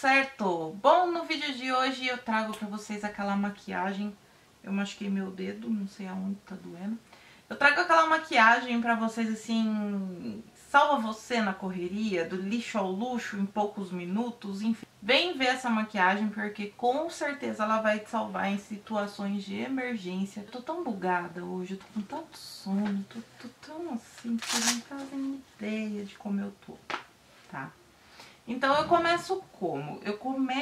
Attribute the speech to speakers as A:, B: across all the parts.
A: certo? Bom, no vídeo de hoje eu trago pra vocês aquela maquiagem. Eu machuquei meu dedo, não sei aonde tá doendo. Eu trago aquela maquiagem pra vocês assim, salva você na correria, do lixo ao luxo em poucos minutos, enfim. Vem ver essa maquiagem porque com certeza ela vai te salvar em situações de emergência. Eu tô tão bugada hoje, eu tô com tanto sono, tô tão assim, que vocês não fazem ideia de como eu tô, tá? Então eu começo como? Eu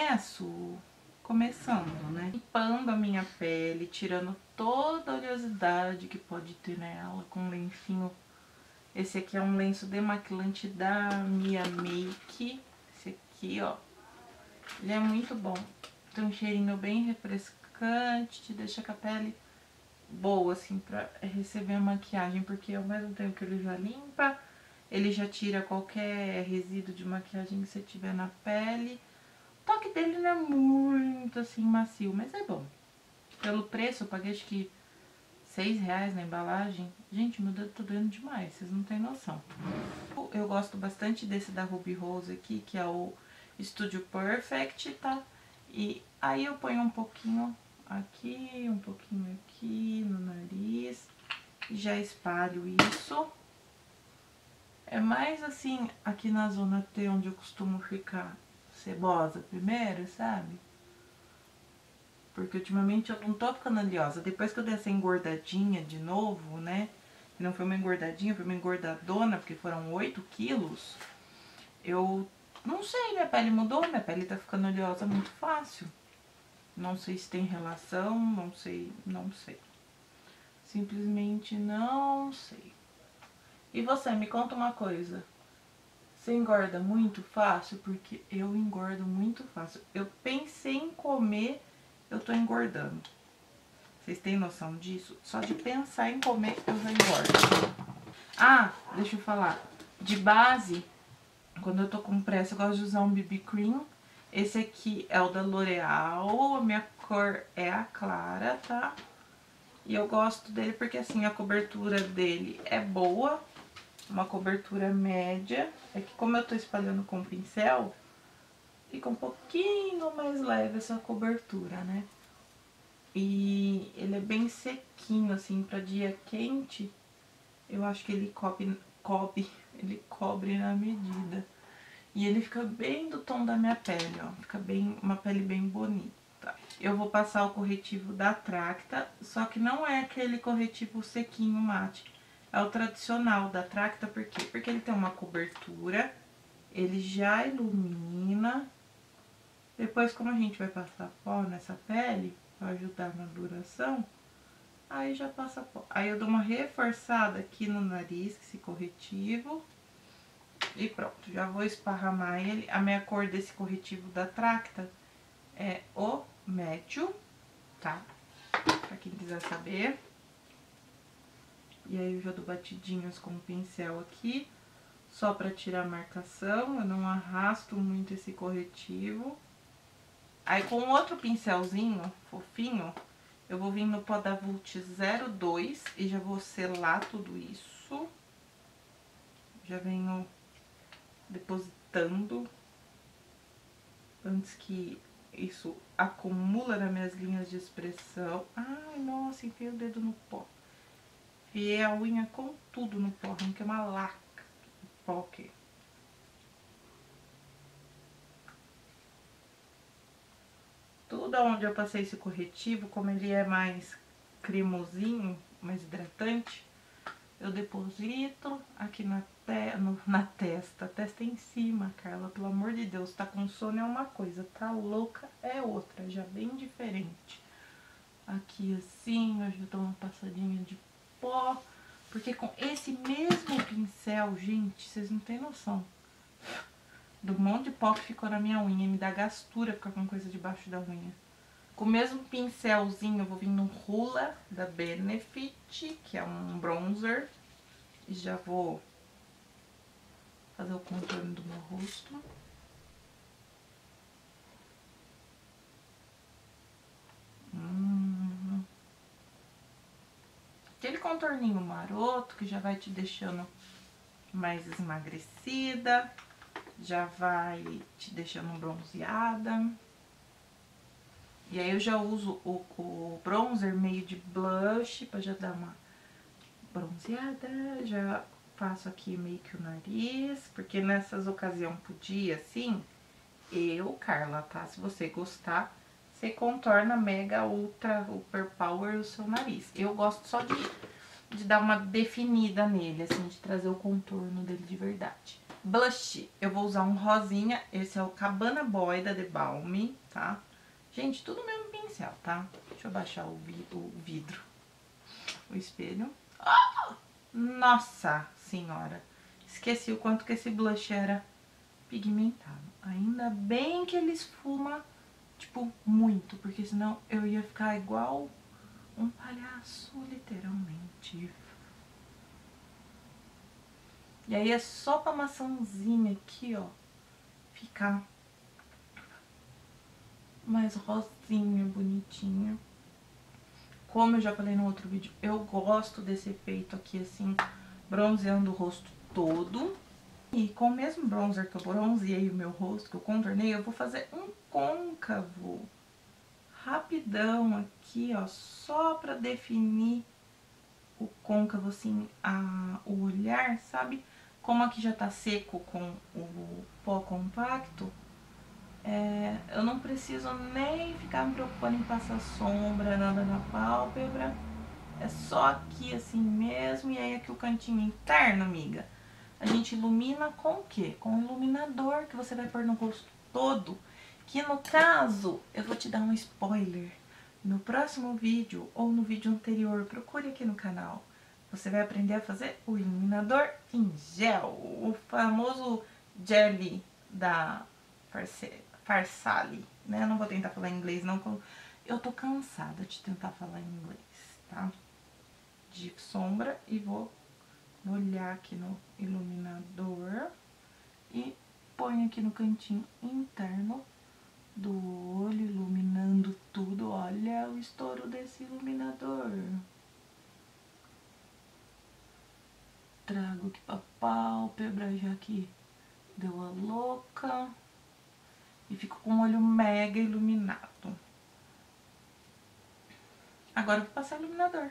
A: começando, né? Limpando a minha pele, tirando toda a oleosidade que pode ter nela com um lencinho. Esse aqui é um lenço demaquilante da Mia Make. Esse aqui, ó. Ele é muito bom. Tem um cheirinho bem refrescante, te deixa com a pele boa, assim, pra receber a maquiagem. Porque ao mesmo tempo que ele já limpa, ele já tira qualquer resíduo de maquiagem que você tiver na pele. O toque dele não é muito assim macio, mas é bom. Pelo preço eu paguei acho que R$6 na embalagem. Gente, meu dedo tá doendo demais, vocês não tem noção. Eu gosto bastante desse da Ruby Rose aqui, que é o Studio Perfect, tá? E aí eu ponho um pouquinho aqui, um pouquinho aqui no nariz. E já espalho isso. É mais assim, aqui na zona T, onde eu costumo ficar cebosa primeiro, sabe? Porque ultimamente eu não tô ficando oleosa. Depois que eu dei essa engordadinha de novo, né? Não foi uma engordadinha, foi uma engordadona, porque foram 8 quilos. Eu não sei, minha pele mudou, minha pele tá ficando oleosa muito fácil. Não sei se tem relação, não sei. Simplesmente não sei. E você, me conta uma coisa. Você engorda muito fácil? Porque eu engordo muito fácil. Eu pensei em comer, eu tô engordando. Vocês têm noção disso? Só de pensar em comer, eu já engordo. Ah, deixa eu falar. De base, quando eu tô com pressa, eu gosto de usar um BB Cream. Esse aqui é o da L'Oreal. A minha cor é a clara, tá? E eu gosto dele porque, assim, a cobertura dele é boa. Uma cobertura média. É que como eu tô espalhando com o pincel, fica um pouquinho mais leve essa cobertura, né? E ele é bem sequinho, assim, pra dia quente. Eu acho que ele cobre na medida. E ele fica bem do tom da minha pele, ó. Fica bem, uma pele bem bonita. Eu vou passar o corretivo da Tracta, só que não é aquele corretivo sequinho mate. É o tradicional da Tracta, por quê? Porque ele tem uma cobertura, ele já ilumina. Depois, como a gente vai passar pó nessa pele, pra ajudar na duração, aí já passa pó. Aí eu dou uma reforçada aqui no nariz, esse corretivo. E pronto, já vou esparramar ele. A minha cor desse corretivo da Tracta é o médio, tá? Pra quem quiser saber. E aí eu já dou batidinhas com o pincel aqui, só pra tirar a marcação. Eu não arrasto muito esse corretivo. Aí com outro pincelzinho fofinho, eu vou vir no pó da Vult 02 e já vou selar tudo isso. Já venho depositando antes que isso acumula nas minhas linhas de expressão. Ai, nossa, enfiei o dedo no pó. Enfiei a unha com tudo no pó, arranquei uma laca no pó aqui. Tudo onde eu passei esse corretivo, como ele é mais cremosinho, mais hidratante, eu deposito aqui na testa. A testa é em cima, Carla, pelo amor de Deus. Tá com sono é uma coisa, tá louca é outra, já bem diferente. Aqui assim, eu já dou uma passadinha de pó. Porque com esse mesmo pincel, gente, vocês não tem noção do monte de pó que ficou na minha unha. Me dá gastura ficar com coisa debaixo da unha. Com o mesmo pincelzinho, eu vou vir no Hoola da Benefit, que é um bronzer. E já vou fazer o contorno do meu rosto. Aquele contorninho maroto que já vai te deixando mais esmagrecida. já vai te deixando bronzeada. E aí eu já uso o bronzer meio de blush pra já dar uma bronzeada. Já faço aqui meio que o nariz, porque nessas ocasiões podia, assim, Carla, tá? Se você gostar, você contorna mega ultra power o seu nariz. Eu gosto só de dar uma definida nele, assim, de trazer o contorno dele de verdade. Blush, eu vou usar um rosinha, esse é o Cabana Boy da The Balm, tá? Gente, tudo mesmo pincel, tá? Deixa eu baixar o vidro, o espelho. Oh! Nossa senhora, esqueci o quanto que esse blush era pigmentado. Ainda bem que ele esfuma, tipo, muito, porque senão eu ia ficar igual um palhaço, literalmente. E aí é só pra maçãzinha aqui, ó, ficar mais rosinha, bonitinha. Como eu já falei no outro vídeo, eu gosto desse efeito aqui, assim, bronzeando o rosto todo. E com o mesmo bronzer que eu bronzeei o meu rosto, que eu contornei, eu vou fazer um côncavo rapidão aqui, ó, só pra definir o côncavo, assim, o olhar, sabe? Como aqui já tá seco com o pó compacto, eu não preciso nem ficar me preocupando em passar sombra, nada na pálpebra. É só aqui assim mesmo. E aí aqui o cantinho interno, amiga, a gente ilumina com o quê? Com o iluminador que você vai pôr no rosto todo. Que no caso, eu vou te dar um spoiler. No próximo vídeo ou no vídeo anterior, procure aqui no canal. Você vai aprender a fazer o iluminador em gel. O famoso jelly da Farsali, né? Não vou tentar falar em inglês, não. Eu tô cansada de tentar falar em inglês, tá? De sombra, e vou olhar aqui no iluminador e ponho aqui no cantinho interno do olho, iluminando tudo. Olha o estouro desse iluminador. Trago aqui pra pálpebra, já que deu a louca. E fico com o olho mega iluminado. Agora eu vou passar o iluminador.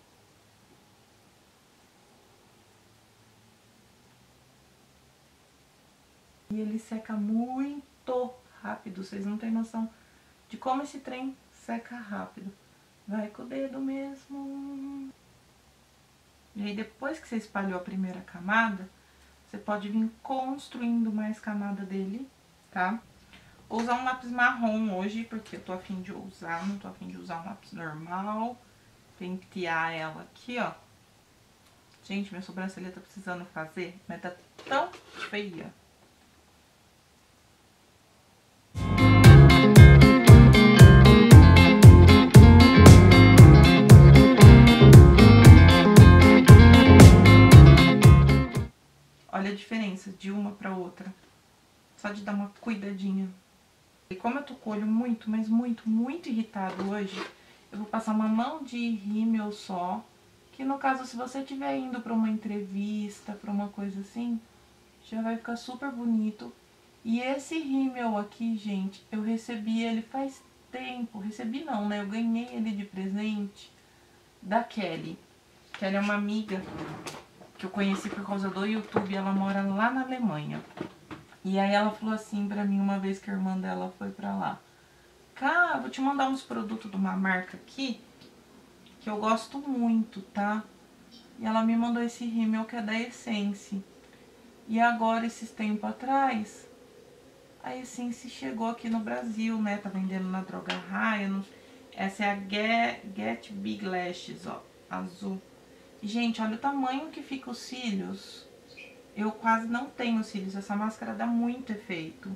A: E ele seca muito rápido. Vocês não têm noção de como esse trem seca rápido. Vai com o dedo mesmo. E aí depois que você espalhou a primeira camada, você pode vir construindo mais camada dele, tá? Vou usar um lápis marrom hoje, porque eu tô a fim de usar, não tô a fim de usar um lápis normal. Pentear ela aqui, ó. Gente, minha sobrancelha tá precisando fazer, mas tá tão feia. Olha a diferença de uma pra outra. Só de dar uma cuidadinha. E como eu tô com o olho muito, mas muito, muito irritado hoje, eu vou passar uma mão de rímel só. Que no caso, se você estiver indo pra uma entrevista, pra uma coisa assim, já vai ficar super bonito. E esse rímel aqui, gente, eu recebi ele faz tempo. Recebi não, né? Eu ganhei ele de presente da Kelly. Kelly é uma amiga que eu conheci por causa do YouTube. Ela mora lá na Alemanha. E aí ela falou assim pra mim uma vez que a irmã dela foi pra lá: Cá, vou te mandar uns produtos de uma marca aqui que eu gosto muito, tá? E ela me mandou esse rímel que é da Essence. E agora, esses tempos atrás, a Essence chegou aqui no Brasil, né? Tá vendendo na Droga Raia. Essa é a Get Big Lashes, ó, azul. E, gente, olha o tamanho que fica os cílios. Eu quase não tenho cílios, essa máscara dá muito efeito.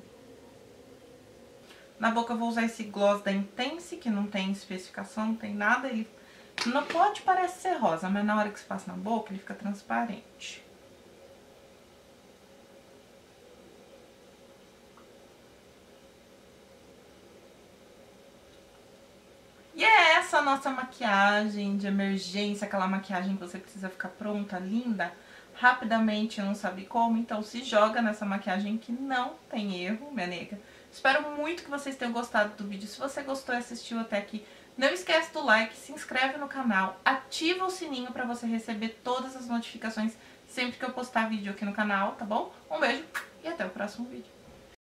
A: Na boca eu vou usar esse gloss da Intense, que não tem especificação, não tem nada. Ele no pote parece ser rosa, mas na hora que você passa na boca ele fica transparente. E é essa a nossa maquiagem de emergência, aquela maquiagem que você precisa ficar pronta, linda, rapidamente, não sabe como, então se joga nessa maquiagem que não tem erro, minha nega. Espero muito que vocês tenham gostado do vídeo. Se você gostou e assistiu até aqui, não esquece do like, se inscreve no canal, ativa o sininho para você receber todas as notificações sempre que eu postar vídeo aqui no canal, tá bom? Um beijo e até o próximo vídeo.